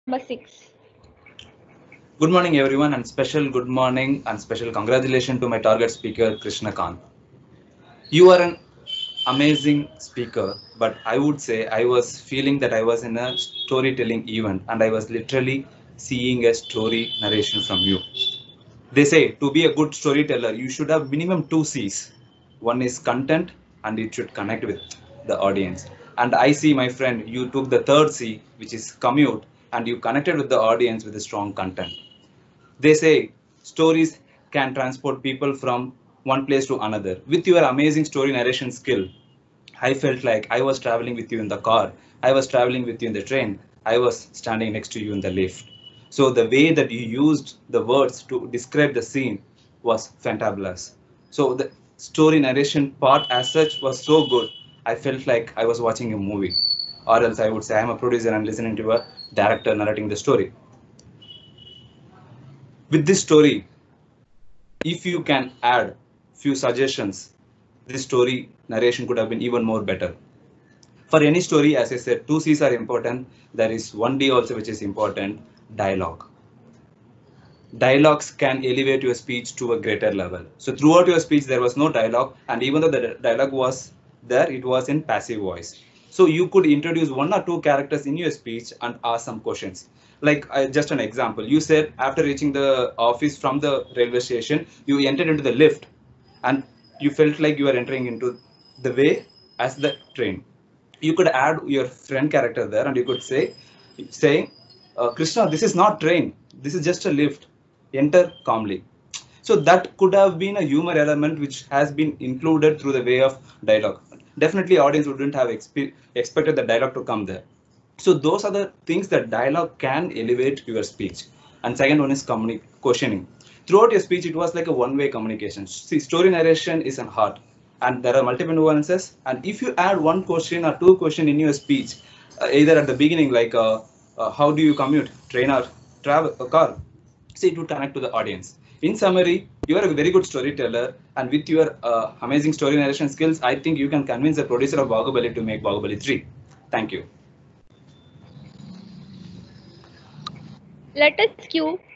6. Good morning, everyone, and special good morning and special congratulations to my target speaker, Krishna Kant. You are an amazing speaker, but I would say I was feeling that I was in a storytelling event and I was literally seeing a story narration from you. They say to be a good storyteller, you should have minimum two C's. One is content, and it should connect with the audience. And I see, my friend, you took the third C, which is commute, and you connected with the audience with a strong content. They say stories can transport people from one place to another. With your amazing story narration skill, I felt like I was traveling with you in the car, I was traveling with you in the train, I was standing next to you in the lift. So the way that you used the words to describe the scene was fantabulous. So the story narration part as such was so good. I felt like I was watching a movie. Or else I would say I'm a producer and listening to a director narrating the story. With this story, if you can add few suggestions, this story narration could have been even more better. For any story, as I said, two C's are important. There is one D also which is important: dialogue. Dialogues can elevate your speech to a greater level. So throughout your speech there was no dialogue, and even though the dialogue was there, it was in passive voice. So you could introduce one or two characters in your speech and ask some questions. Like just an example, you said after reaching the office from the railway station, you entered into the lift, and you felt like you were entering into the way as the train. You could add your friend character there, and you could saying, Krishna, this is not train, this is just a lift, enter calmly. So that could have been a humor element which has been included through the way of dialogue. Definitely audience wouldn't have expected the dialogue to come there. So those are the things that dialogue can elevate your speech. And second one is questioning. Throughout your speech, it was like a one-way communication. See, story narration is an art, and there are multiple nuances. And if you add one question or two question in your speech, either at the beginning, like how do you commute, train or travel, a car, see, it would connect to the audience. In summary, you are a very good storyteller, and with your amazing story narration skills, I think you can convince the producer of Bahubali to make Bahubali 3. Thank you. Let us cue